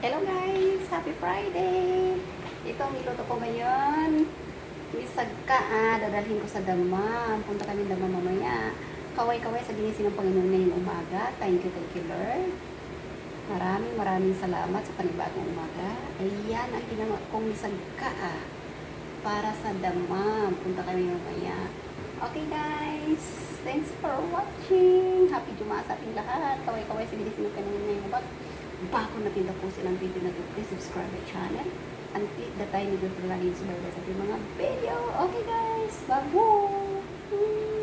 Hello guys! Happy Friday! Ito ang niluto ko ngayon. Mesagkaa. Dadalhin ko sa Damam. Punta kami Damam mamaya. Kaway-kaway sa ginising ng Panginoon ngayong umaga. Thank you Lord. Maraming salamat sa panibagong umaga. Ayan ang ginawa kong mesagkaa para sa Damam. Punta kami mamaya. Okay guys! Thanks for watching! Happy Jumaa sa ating lahat. Kaway-kaway sa ginising ng Panginoon ngayong umaga. Bago natin tapusin ang video na ito, please subscribe my channel and click the tiny bell para lagi yung subayabay sa ating mga video. Okay guys, bye-bye!